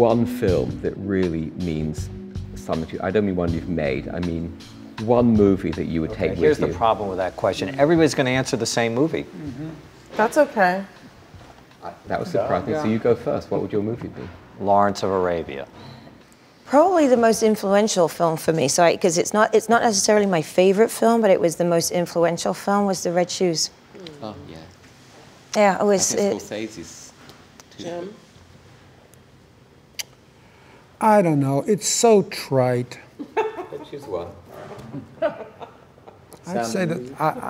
one film that really means something to you? I don't mean one you've made, I mean one movie that you would take with you. Here's the problem with that question. Everybody's going to answer the same movie. That's okay. That was surprising. So you go first. What would your movie be? Lawrence of Arabia. Probably the most influential film for me. So, because it's not necessarily my favorite film, but it was the most influential film. Was The Red Shoes. Oh yeah. Yeah, it was. Scorsese's too. Jim? I don't know. It's so trite. Choose one. I'd say that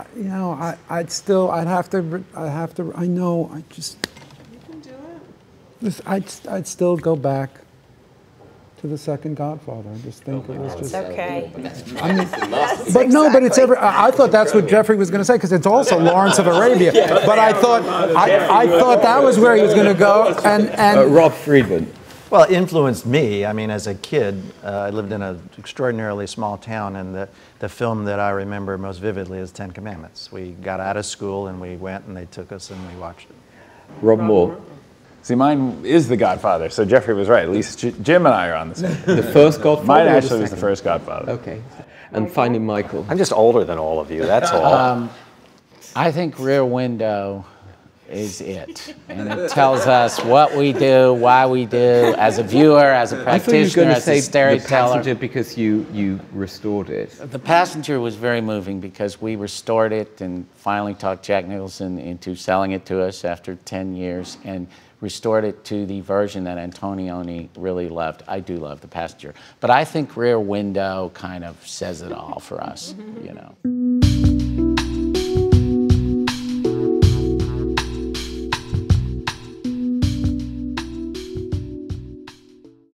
I'd have to. I know. I just. You can do it. I'd still go back to the second Godfather. I just think it was just. Okay. But no, but it's ever. I thought that's what Jeffrey was going to say because it's also Lawrence of Arabia. But I thought that was where he was going to go. And Rob Friedman. Well, it influenced me. I mean, as a kid, I lived in an extraordinarily small town, and the film that I remember most vividly is Ten Commandments. We got out of school and we went and they took us and we watched it. Rob Moore. See, mine is The Godfather, so Jeffrey was right. At least Jim and I are on the same. The first Godfather? Mine or actually was the second? first Godfather. Okay. And finally, Michael. I'm just older than all of you, that's all. I think Rear Window is it. And it tells us what we do, why we do, as a viewer, as a practitioner, as a storyteller. The Passenger because you restored it. The Passenger was very moving because we restored it and finally talked Jack Nicholson into selling it to us after 10 years and restored it to the version that Antonioni really loved. I do love The Passenger. But I think Rear Window kind of says it all for us, you know.